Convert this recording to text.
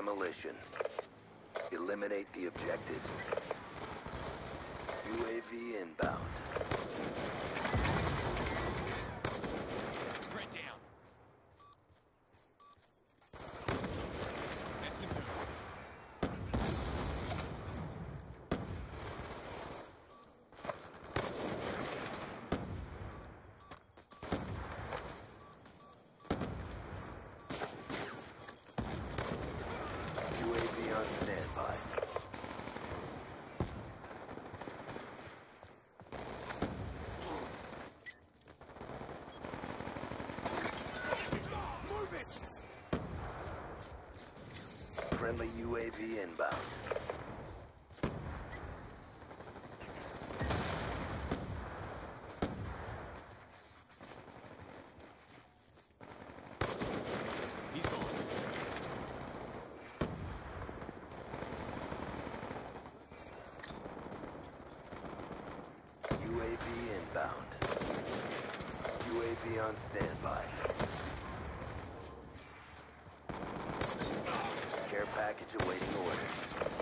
demolition. Eliminate the objectives. UAV inbound. Threat down. UAV on standby. Move it! Friendly UAV inbound. He's gone. UAV inbound. UAV on standby. Care package awaiting orders.